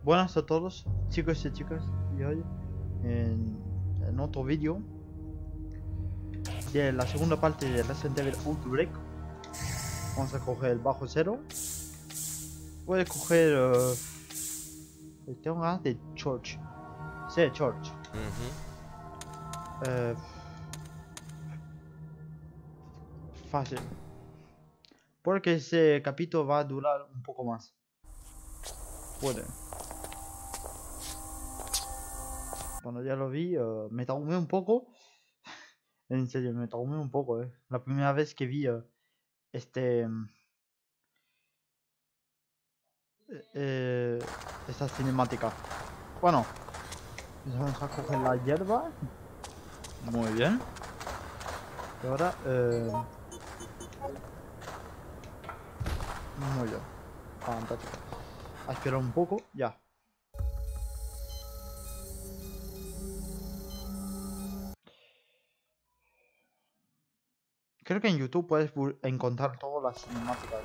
Buenas a todos, chicos y chicas, y hoy en otro vídeo de la segunda parte de Resident Evil Outbreak. Vamos a coger el bajo cero. Voy a coger tengo ganas de Church. Sí, Church. Fácil, porque ese capítulo va a durar un poco más. Puede. Cuando ya lo vi, me traumé un poco. En serio, me traumé un poco, La primera vez que vi esta cinemática. Bueno, vamos a coger la hierba. Muy bien. Y ahora, muy bien. Fantástico. A esperar un poco, ya. Creo que en YouTube puedes encontrar todas las cinemáticas.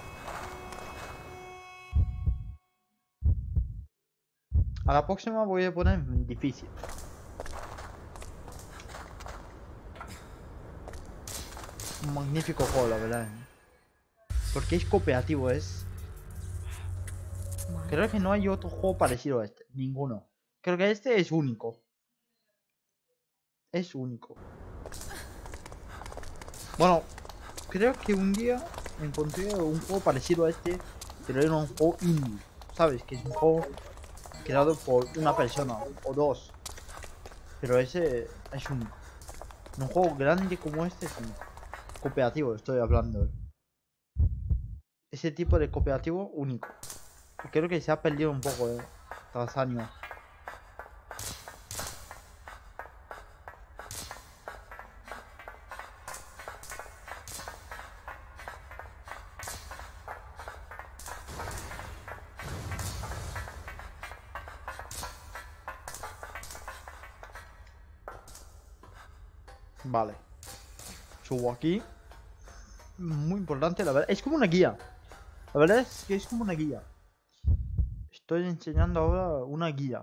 A la próxima voy a poner difícil. Un magnífico juego, la verdad. Porque es cooperativo, Creo que no hay otro juego parecido a este. Ninguno. Creo que este es único. Es único. Bueno, creo que un día encontré un juego parecido a este, pero era un juego indie. ¿Sabes? Que es un juego creado por una persona o dos. Pero ese es único. Un juego grande como este es único. Cooperativo, estoy hablando. Ese tipo de cooperativo único. Creo que se ha perdido un poco, tras años. Vale. Subo aquí. Muy importante, la verdad. Es como una guía. La verdad es que es como una guía. Estoy enseñando ahora una guía.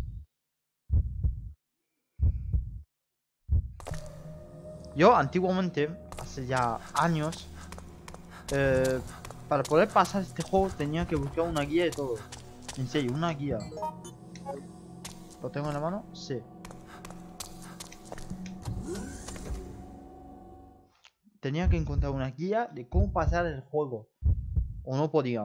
Yo antiguamente, hace ya años, para poder pasar este juego tenía que buscar una guía y todo. En serio, una guía. ¿Lo tengo en la mano? Sí. Tenía que encontrar una guía de cómo pasar el juego. O no podía.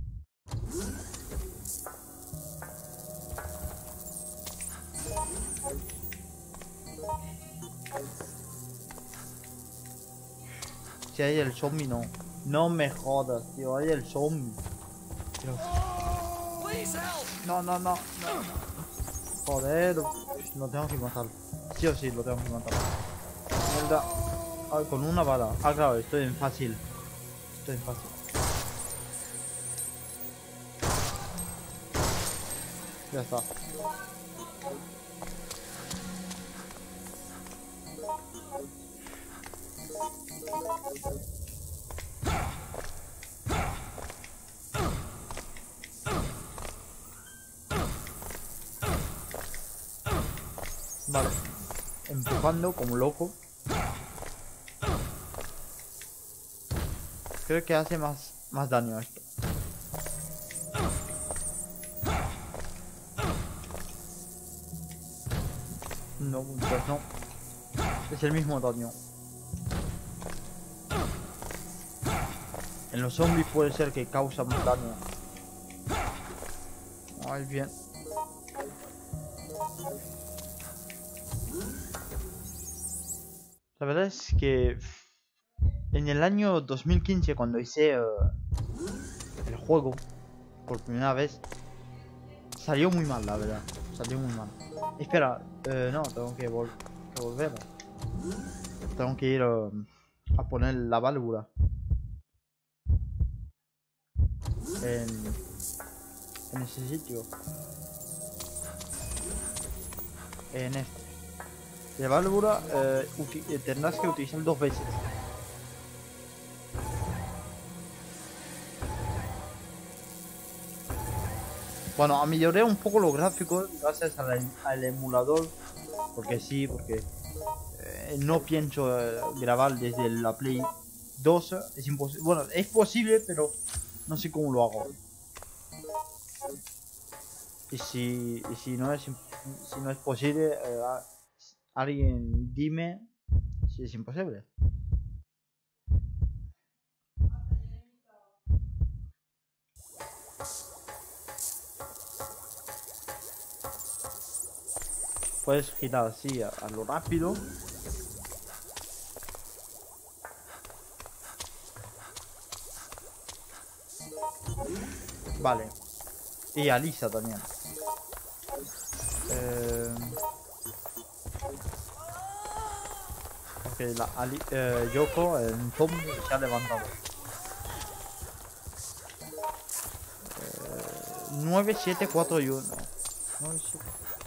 Si hay el zombie, no. No me jodas, tío. Hay el zombie. Dios. No, no, no, no. Joder. Lo tengo que matar. Sí o sí, lo tengo que matar. Mierda. Ah, con una bala. Ah, claro, estoy en fácil. Estoy en fácil. Ya está. Vale. Empujando como loco. Creo que hace más daño esto. No, pues no. Es el mismo daño. En los zombies puede ser que causa más daño. Ay, bien. La verdad es que en el año 2015, cuando hice el juego por primera vez, salió muy mal, la verdad. Salió muy mal. Espera, no, tengo que volver. Tengo que ir a poner la válvula en ese sitio. En este. La válvula tendrás que utilizar 2 veces. Bueno, mejoré un poco los gráficos gracias al emulador. Porque sí, porque no pienso grabar desde la Play 2. Es imposible. Bueno, es posible, pero no sé cómo lo hago. Y si no es posible, alguien dime si es imposible. Puedes girar así a lo rápido. Vale. Y a Lisa también. Ok, Yoko, el zombie, se ha levantado. 9, 7, 4 y 1. 9, 7.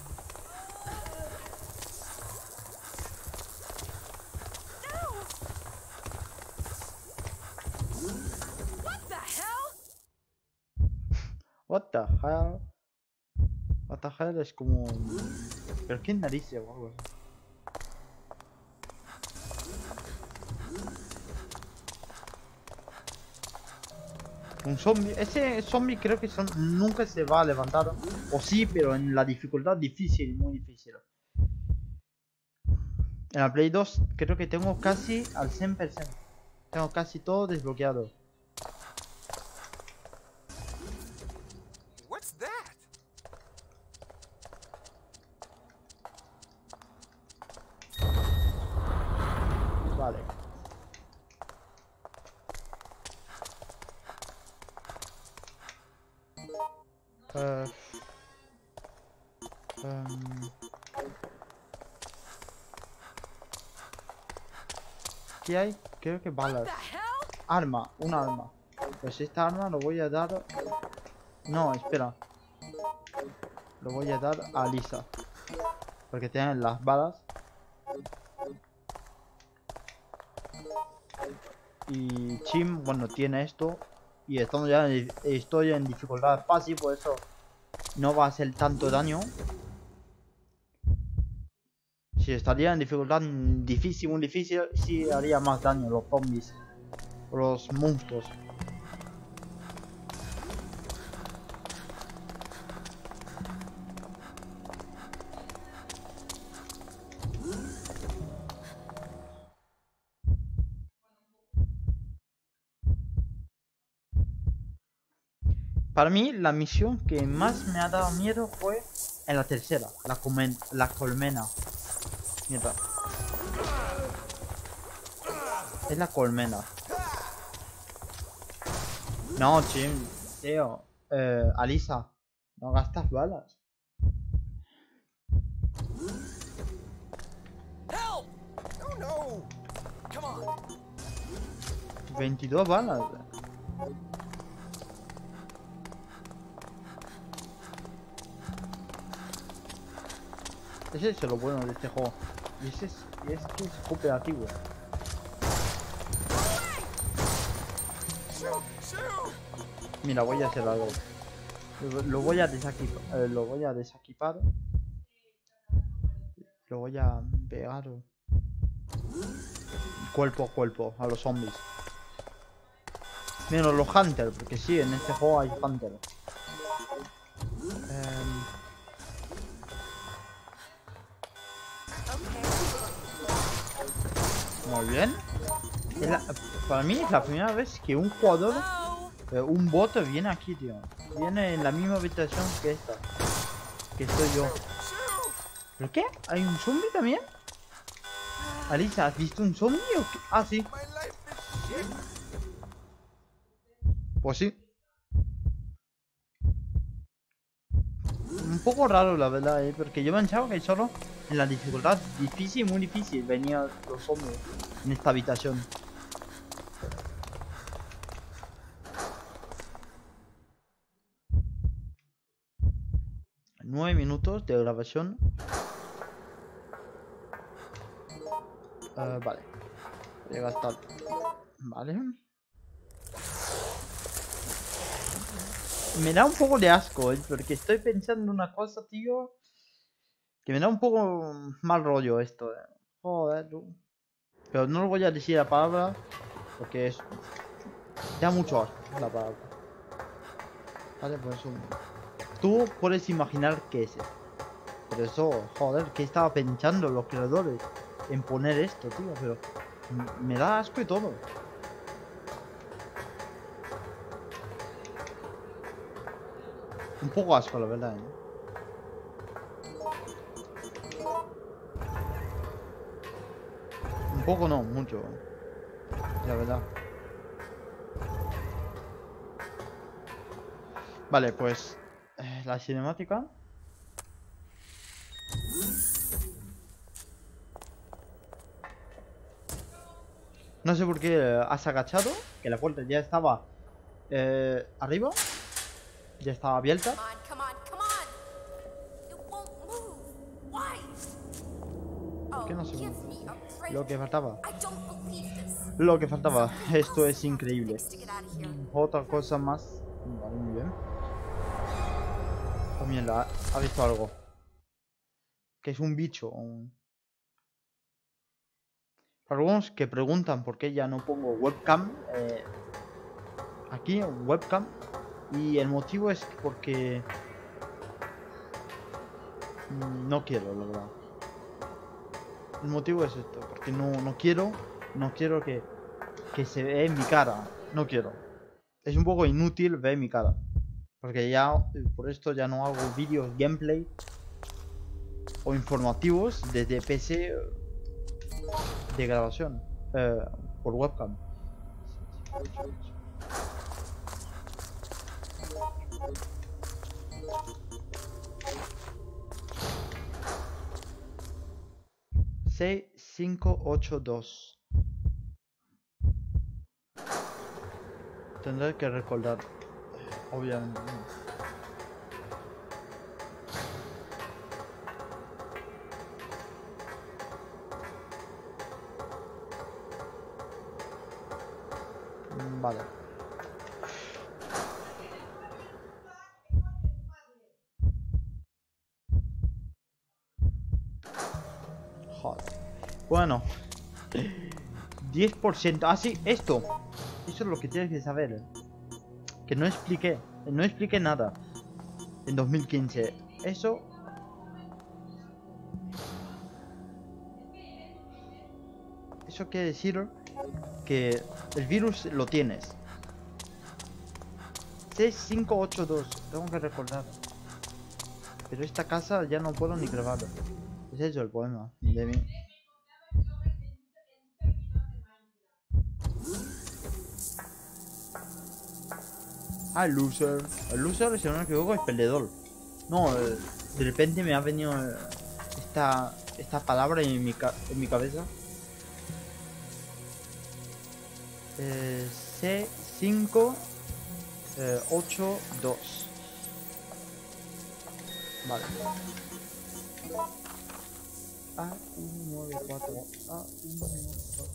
What the hell? What the hell es como... ¿Pero qué narices o algo así? Un zombie... Ese zombie creo que nunca se va a levantar. O sí, pero en la dificultad difícil, muy difícil. En la Play 2 creo que tengo casi al 100%. Tengo casi todo desbloqueado. Vale. ¿Qué hay? Creo que balas. Arma, un arma. Pues esta arma lo voy a dar... No, espera. Lo voy a dar a Lisa. Porque tienen las balas. Y Chim, bueno, tiene esto. Y estoy en dificultad fácil, por eso no va a hacer tanto daño. Si estaría en dificultad difícil, muy difícil, sí haría más daño los zombies. Los monstruos. Para mí, la misión que más me ha dado miedo fue en la tercera, la colmena. Mierda. Es la colmena. No, Jim, tío. Alisa, no gastas balas. Help! Oh no! Come on. 22 balas. Ese es lo bueno de este juego. Y es que es cooperativo. Mira, voy a hacer algo. Lo voy a desequipar. Lo voy a desequipar. Lo voy a pegar cuerpo a cuerpo a los zombies. Menos los hunters, porque sí, en este juego hay hunters. Muy bien. Para mí es la primera vez que un jugador, un bot viene aquí, tío. Viene en la misma habitación que esta. Que estoy yo. ¿Pero qué? ¿Hay un zombie también? Alisa, ¿has visto un zombie o qué? Ah, sí. Pues sí. Un poco raro la verdad, porque yo pensaba que solo en la dificultad difícil, muy difícil, venían los zombies en esta habitación. Nueve minutos de grabación. Vale. Voy a gastar. Vale. me da un poco de asco, porque estoy pensando una cosa, tío, que me da un poco mal rollo esto. Joder, tú. Pero no lo voy a decir la palabra, porque es... da mucho asco la palabra. Vale, pues tú puedes imaginar qué es eso. Pero eso, joder, ¿qué estaba pensando los creadores en poner esto, tío? Pero me da asco y todo. Un poco asco, la verdad, ¿eh? Un poco no, mucho, la verdad. Vale, pues la cinemática. No sé por qué has agachado, que la puerta ya estaba arriba, ya estaba abierta. Come on, come on, come on! It won't move. Why? ¿Por qué Oh, no se give mueve? me a break. Lo que faltaba. I don't believe this. Lo que faltaba. Esto es increíble. Fix to get out of here. Otra cosa más. Vale, muy bien. Oh, mierda, ha visto algo. Que es un bicho. Algunos que preguntan por qué ya no pongo webcam. Aquí, webcam. Y el motivo es porque... no quiero, la verdad. El motivo es esto. Porque no quiero que se vea en mi cara. No quiero. Es un poco inútil ver mi cara. Porque ya, por esto ya no hago vídeos gameplay o informativos desde PC de grabación por webcam. C582. Tendré que recordar, obviamente. Vale. Joder. Bueno. 10%. Ah, sí, esto. Eso es lo que tienes que saber. Que no expliqué. No expliqué nada. En 2015. Eso. Eso quiere decir que el virus lo tienes. C582. Tengo que recordar. Pero esta casa ya no puedo ni grabar. Es eso el poema de mí. Ah, loser. El loser, si no me equivoco, es perdedor. No, de repente me ha venido esta palabra en mi cabeza. C582. Vale. A194. A194.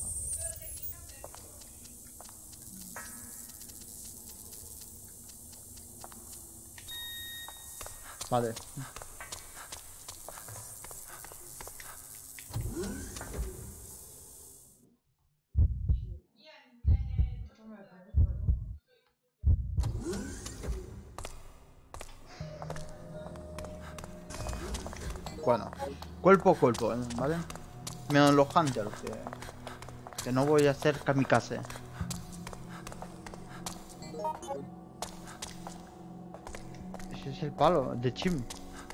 Vale. Bueno, cuerpo a cuerpo, ¿vale? Menos los hunters, que no voy a hacer kamikaze. Ese es el palo de Chim.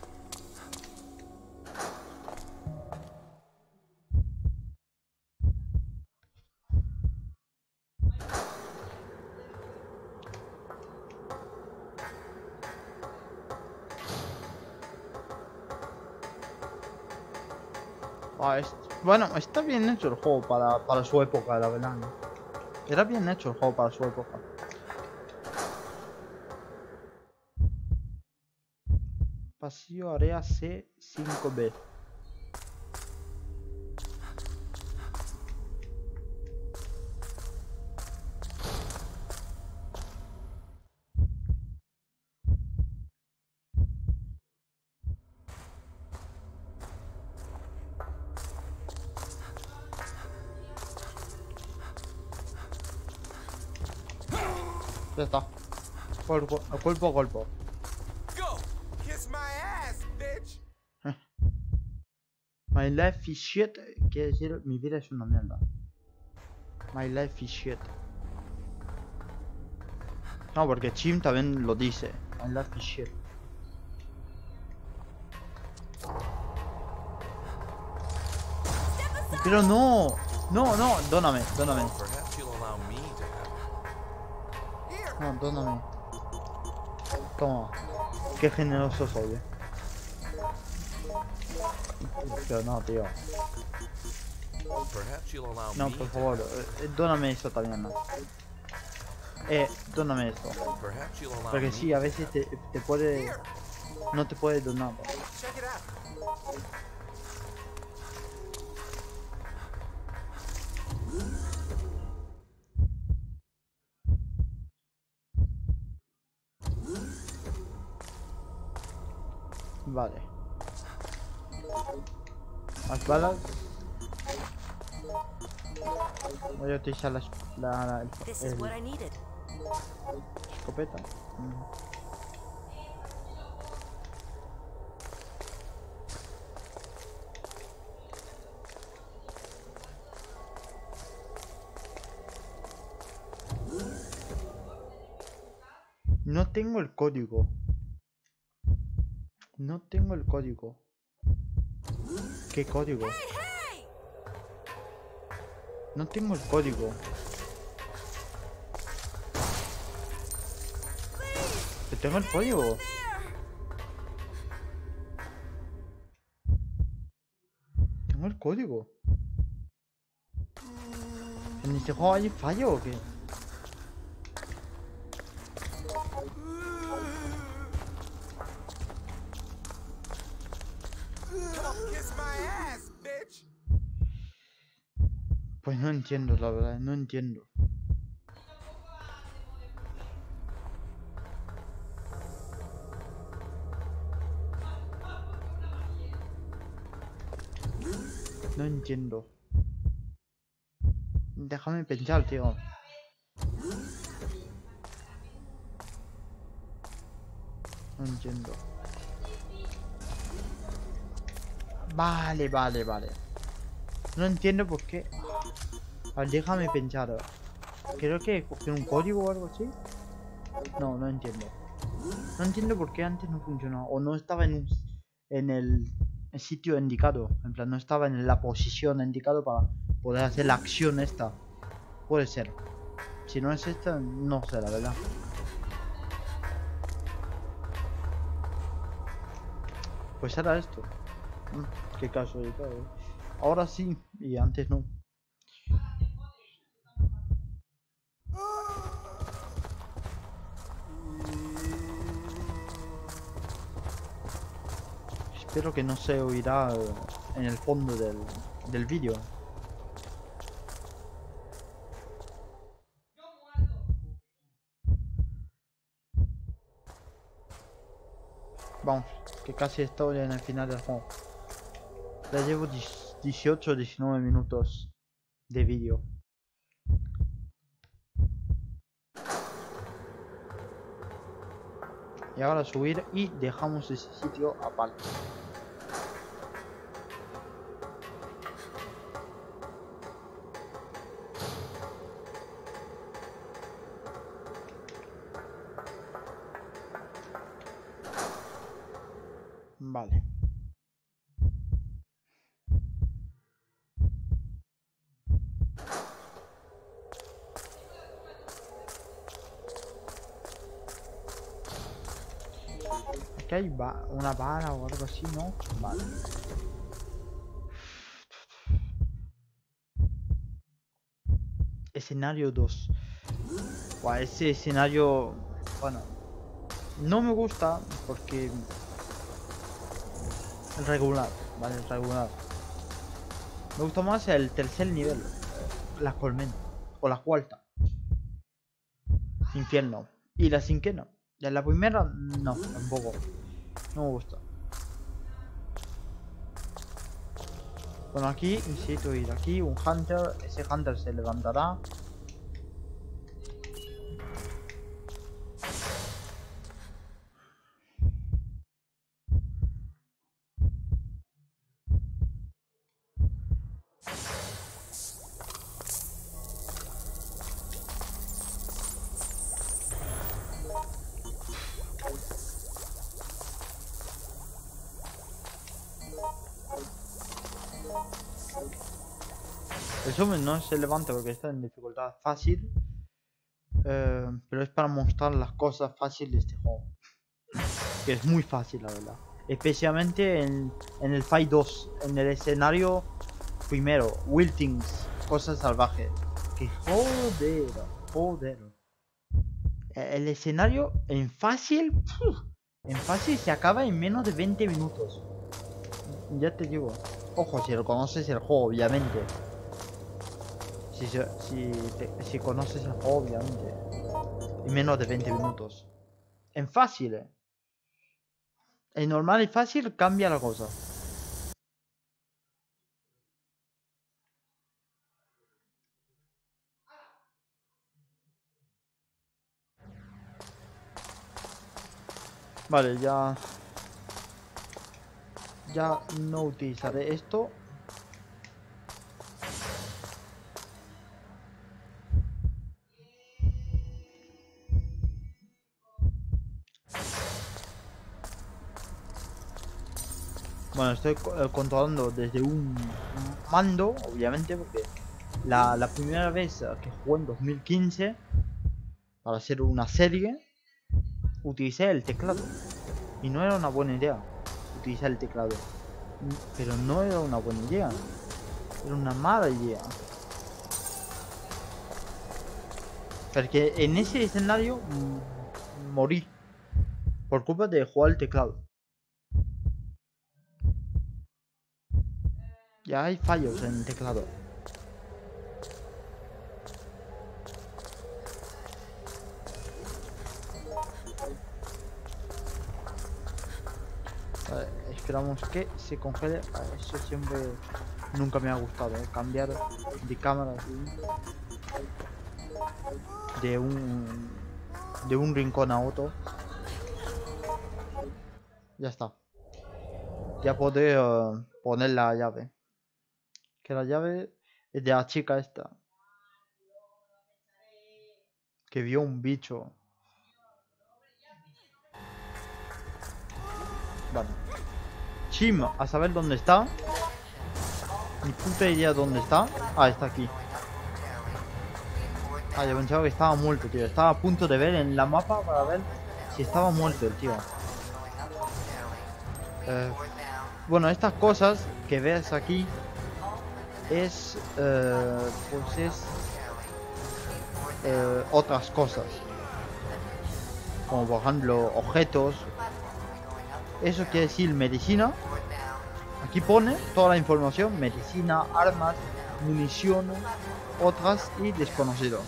Bueno, está bien hecho el juego para su época, la verdad, ¿no? Era bien hecho el juego para su época. Pasillo área C5B. Ya está. Cuerpo a cuerpo. Go! Kiss my ass, bitch! My life is shit. Quiere decir, mi vida es una mierda. My life is shit. No, porque Chim también lo dice. My life is shit. Pero no. No, dóname. Perhaps you'll allow me to have it. Here! No, dóname. Toma. Qué generoso soy, Pero no, tío. Perhaps you'll allow No, me por to favor. have it. Dóname eso también, no. Dóname eso. Perhaps you'll allow Porque me sí, a veces te puede... Here! No te puede donar. Check it out. Vale. Más balas. Voy a utilizar This is what I needed. escopeta. No tengo el código. No tengo el código. ¿Qué código? Hey! No tengo el código. Please! Yo tengo el código. There! Tengo el código. ¿En este juego hay fallo o qué? Come on, kiss my ass, bitch! Pues no entiendo, la verdad, no entiendo. No entiendo. Déjame pensar, tío. No entiendo. Vale. No entiendo por qué. A ver, déjame pensar. Creo que tiene un código o algo así. No entiendo. No entiendo por qué antes no funcionaba. O no estaba en el sitio indicado. En plan, no estaba en la posición indicada para poder hacer la acción esta. Puede ser. Si no es esta, no sé, la verdad. Pues era esto. Qué casualidad, Ahora sí, y antes no. Espero que no se oirá en el fondo del vídeo. Vamos, que casi estoy en el final del juego. Ya llevo 18 o 19 minutos de vídeo. Y ahora subir y dejamos ese sitio aparte. Vale. Aquí hay una vara o algo así, ¿no? Vale. Escenario 2. Buah, ese escenario... Bueno. No me gusta porque... Regular, ¿vale? Regular. Me gusta más el tercer nivel. La colmena. O la cuarta. Infierno. Y la cinquena. Ya la primera, no, tampoco. No me gusta. Bueno, aquí necesito ir aquí. Un hunter. Ese hunter se levantará. El zoom no se levanta porque está en dificultad fácil. Pero es para mostrar las cosas fáciles de este juego. Que es muy fácil, la verdad. Especialmente en el Fight 2. En el escenario primero. Wiltings. Cosas salvajes. Que joder. El escenario en fácil. En fácil se acaba en menos de 20 minutos. Ya te digo. Ojo, si lo conoces el juego, obviamente. Si conoces el juego, obviamente. En menos de 20 minutos. En fácil, En normal y fácil cambia la cosa. Vale, ya no utilizaré esto. Bueno, estoy controlando desde un mando, obviamente, porque la primera vez que jugué en 2015 para hacer una serie, utilicé el teclado. Y no era una buena idea utilizar el teclado. Pero no era una buena idea. Era una mala idea. Porque en ese escenario morí por culpa de jugar el teclado. Ya hay fallos en el teclado. Vale, esperamos que se congele. Eso siempre nunca me ha gustado, cambiar de cámara de un rincón a otro. Ya está. Ya podré poner la llave. Que la llave es de la chica esta. Que vio un bicho. Vale. Chim, a saber dónde está. Ni puta idea dónde está. Ah, está aquí. Ah, yo pensaba que estaba muerto, tío. Estaba a punto de ver en la mapa para ver si estaba muerto el tío. Bueno, estas cosas que ves aquí es otras cosas, como por ejemplo objetos. Eso quiere decir medicina. Aquí pone toda la información: medicina, armas, munición, otras y desconocido.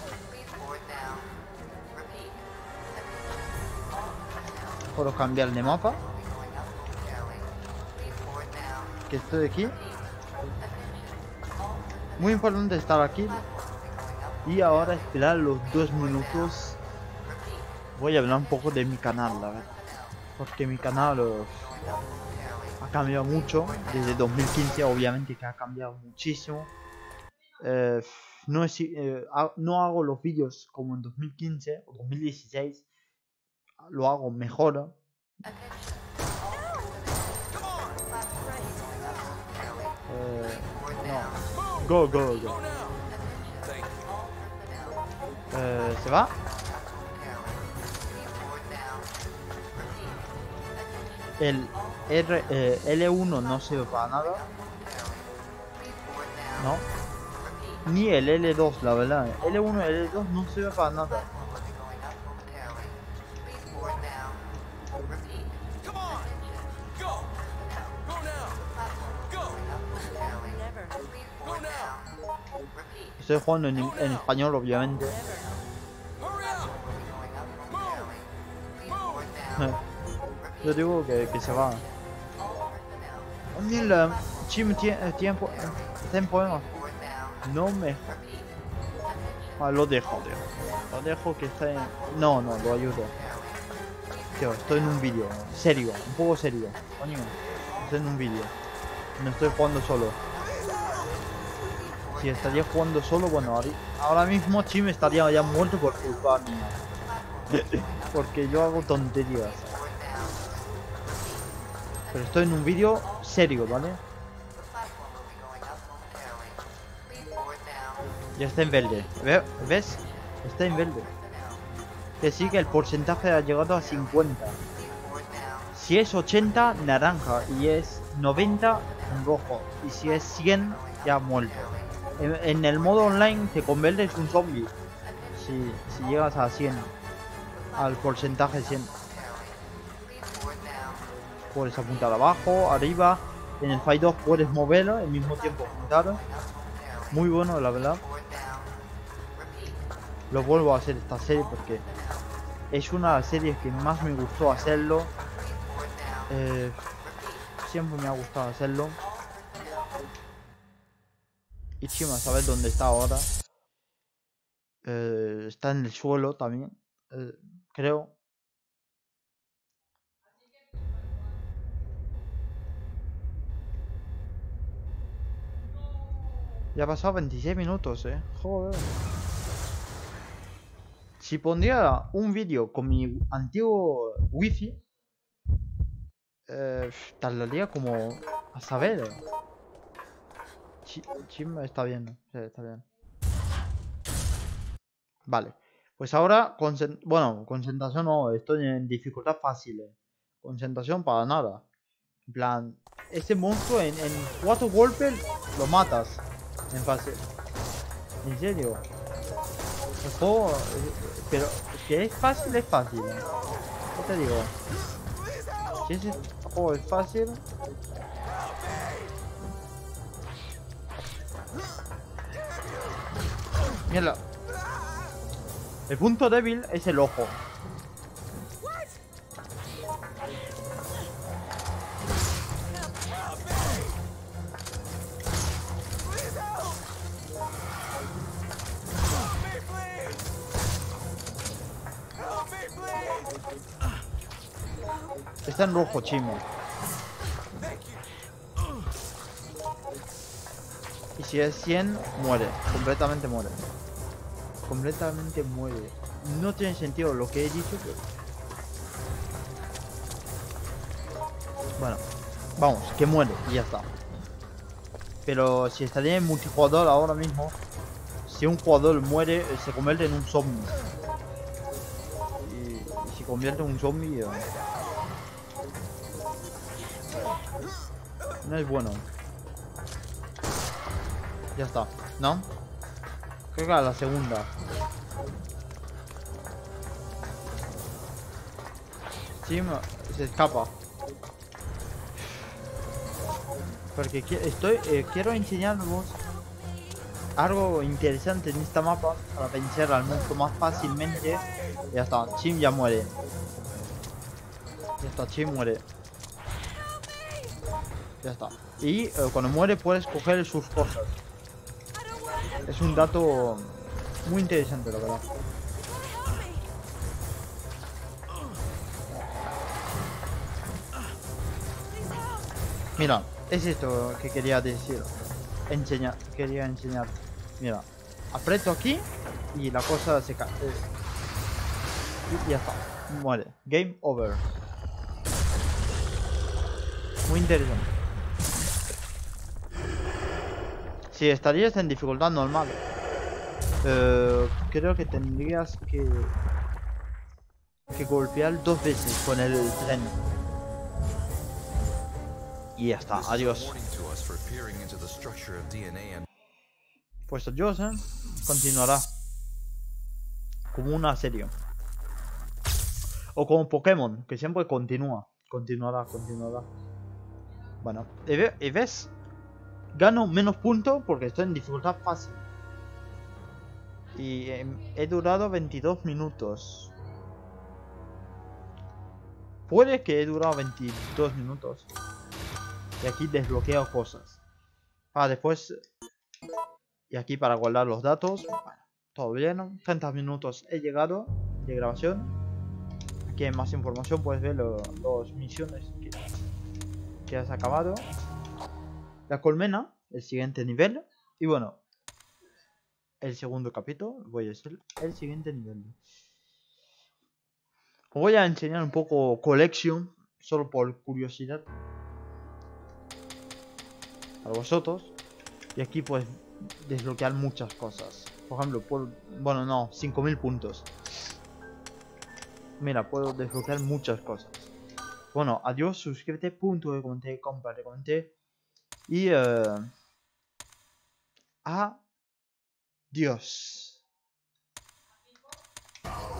Puedo cambiar de mapa, que estoy aquí. Muy importante estar aquí. Y ahora esperar los 2 minutos. Voy a hablar un poco de mi canal, la verdad, porque mi canal ha cambiado mucho desde 2015, obviamente que ha cambiado muchísimo. No hago los vídeos como en 2015 o 2016, lo hago mejor. No. Go. ¿Se va? El L1 no sirve para nada. No. Ni el L2, la verdad. L1 y L2 no sirve para nada. Estoy jugando en español, obviamente. Yo digo que se va. Mira, Chim tiempo. No me. Lo dejo. Lo dejo que está en. No, lo ayudo. Tío, estoy en un vídeo. Serio, un poco serio. Coño, estoy en un vídeo. No estoy jugando solo. Si estaría jugando solo, bueno, ahora mismo Chim estaría ya muerto por culpa mía. Porque yo hago tonterías. Pero estoy en un vídeo serio, ¿vale? Ya está en verde. ¿Ves? Está en verde. Que sí que el porcentaje ha llegado a 50. Si es 80, naranja. Y es 90, rojo. Y si es 100, ya muerto. En el modo online te conviertes en un zombie. Si llegas a 100. Al porcentaje 100. Puedes apuntar abajo, arriba. En el Fight 2 puedes moverlo al mismo tiempo apuntar. Muy bueno, la verdad. Lo vuelvo a hacer esta serie porque es una de las series que más me gustó hacerlo. Siempre me ha gustado hacerlo. Y Chima, ¿sabes dónde está ahora? Está en el suelo también. Creo. Ya ha pasado 26 minutos, joder. Si pondría un vídeo con mi antiguo wifi, tardaría como a saber. Chima está bien, sí, está bien. Vale. Pues ahora, bueno, concentración no, estoy en dificultad fácil. Concentración para nada. En plan, ese monstruo en 4 golpes lo matas. En fase. En serio. El juego, pero que es fácil, es fácil. ¿Qué te digo? Si ese juego es fácil. Mira. El punto débil es el ojo. Está en rojo, Chimo. Y si es 100, muere. Completamente muere. Completamente muere. No tiene sentido lo que he dicho, pero... Bueno, vamos, que muere y ya está. Pero si estaría en multijugador ahora mismo, si un jugador muere, se convierte en un zombie. Y si convierte en un zombie... no es bueno. Ya está, ¿no? Creo que a la segunda. Sí, se escapa. Porque quiero enseñaros algo interesante en esta mapa para vencer al monstruo más fácilmente. Ya está, Chim ya muere. Ya está, Chim muere. Ya está. Y cuando muere puedes coger sus cosas. Es un dato muy interesante, la verdad. Mira, es esto que quería decir. Quería enseñar. Mira, aprieto aquí y la cosa se cae. Y ya está. Muere. Game over. Muy interesante. Si estarías en dificultad normal, creo que tendrías que golpear 2 veces con el tren. Y ya está, adiós. Pues adiós, continuará. Como una serie. O como Pokémon, que siempre continúa. Continuará. Bueno, y ves, gano menos puntos porque estoy en dificultad fácil. Y he durado 22 minutos. Puede que he durado 22 minutos. Y aquí desbloqueo cosas. Después. Y aquí para guardar los datos. Bueno, todo bien. 30 minutos he llegado de grabación. Aquí hay más información. Puedes ver las misiones que has acabado. La colmena, el siguiente nivel. Y bueno, el segundo capítulo. Voy a hacer el siguiente nivel. Os voy a enseñar un poco Collection. Solo por curiosidad. A vosotros. Y aquí pues desbloquear muchas cosas. Por ejemplo, puedo... Bueno, no, 5000 puntos. Mira, puedo desbloquear muchas cosas. Bueno, adiós, suscríbete, punto, recomendé, compra, recomendé. Y... adiós.